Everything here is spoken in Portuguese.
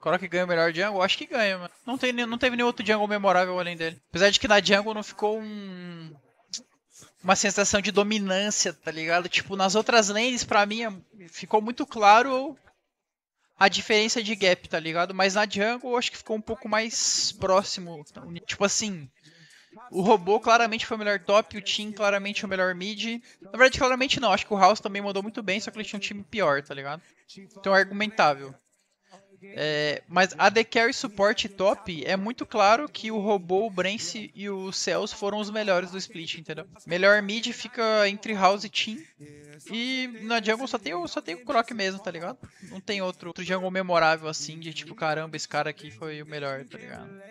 Croc ganha o melhor jungle? Acho que ganha, mano. Não teve nenhum outro jungle memorável além dele. Apesar de que na jungle não ficou uma sensação de dominância, tá ligado? Tipo, nas outras lanes, pra mim, ficou muito claro a diferença de gap, tá ligado? Mas na jungle eu acho que ficou um pouco mais próximo. Tipo assim, o robô claramente foi o melhor top, o Tim claramente o melhor mid. Na verdade, claramente não, acho que o House também mandou muito bem, só que ele tinha um time pior, tá ligado? Então é argumentável. Mas AD Carry suporte top é muito claro que o robô, o Brance e o Cells foram os melhores do split, entendeu? Melhor mid fica entre House e Team. E na jungle só tem o Croc mesmo, tá ligado? Não tem outro jungle memorável assim, de tipo, caramba, esse cara aqui foi o melhor, tá ligado?